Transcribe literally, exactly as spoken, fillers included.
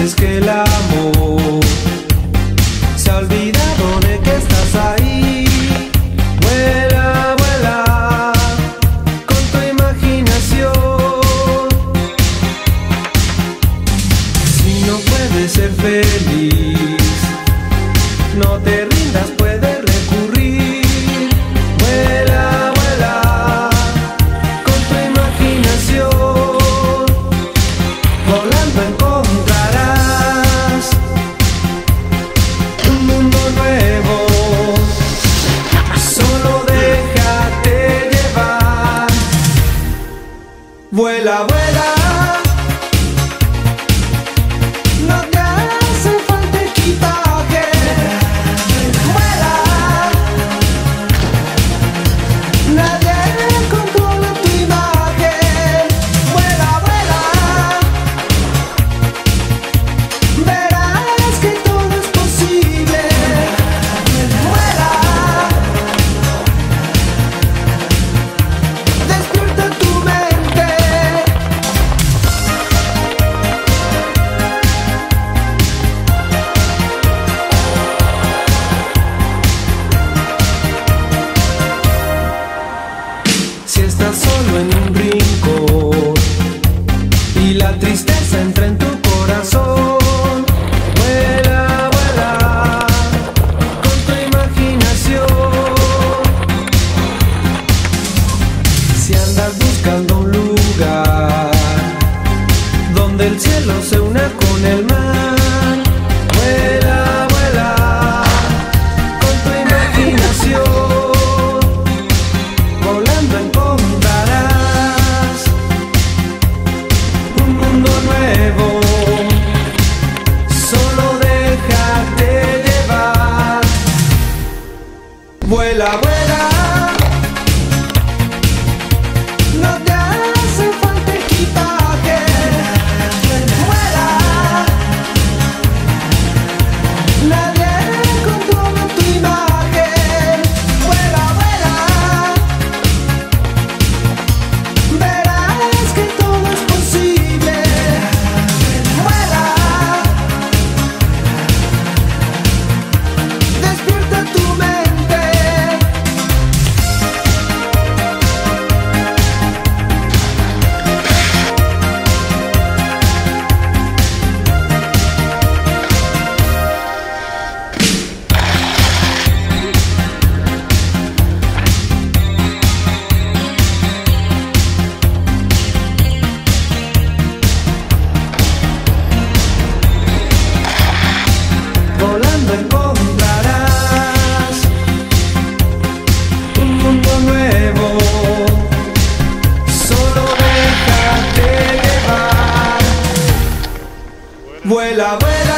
veces que el amor se ha olvidado de que estás ahí. Vuela, vuela con tu imaginación. Si no puedes ser feliz, no te rindas, puedes recurrir. Vuela, vuela con tu imaginación. Volando encontrarás un mundo nuevo. Solo déjate llevar. Vuela, vuela. No te hace falta equipaje. Vuela. Nadie controla tu imagen. Vuela, vuela. Verás que todo es posible. Vuela. Despierta tu mente. Si estás solo en un rincón y la tristeza entra en tu corazón, vuela, vuela con tu imaginación. Si andas buscando un lugar donde el cielo se una con el mar, vuela, vuela con tu imaginación. Volando encontrarás un mundo nuevo. Solo déjate llevar. Vuela, vuela. No te hace falta equipaje. Vuela. Nadie controla tu imagen. Vuela, vuela. Verás que todo es posible. Vuela. Despierta tu mente. Volando encontrarás un mundo nuevo. Solo déjate llevar. Vuela, vuela.